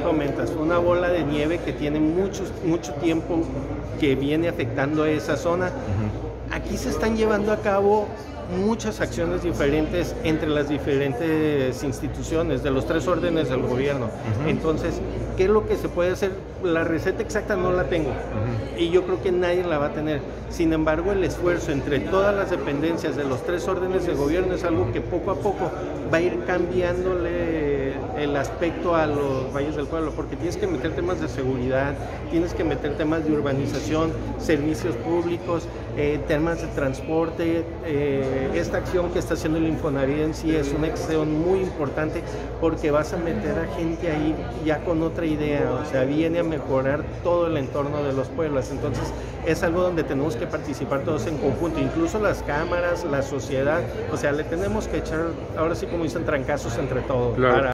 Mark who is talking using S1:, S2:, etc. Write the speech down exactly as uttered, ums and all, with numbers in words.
S1: comentas, fue una bola de nieve que tiene mucho, mucho tiempo que viene afectando a esa zona. Uh-huh. Aquí se están llevando a cabo muchas acciones diferentes entre las diferentes instituciones de los tres órdenes del gobierno. Uh-huh. Entonces, ¿qué es lo que se puede hacer? La receta exacta no la tengo, uh-huh, y yo creo que nadie la va a tener. Sin embargo, el esfuerzo entre todas las dependencias de los tres órdenes del gobierno es algo que poco a poco va a ir cambiándole el aspecto a los valles del pueblo, porque tienes que meter temas de seguridad, tienes que meter temas de urbanización, servicios públicos, eh, temas de transporte. Eh, esta acción que está haciendo el Infonavit en sí es una acción muy importante porque vas a meter a gente ahí ya con otra idea, o sea, viene a mejorar todo el entorno de los pueblos. Entonces es algo donde tenemos que participar todos en conjunto, incluso las cámaras, la sociedad, o sea, le tenemos que echar, ahora sí como dicen, trancazos entre todos.
S2: Claro.
S1: Para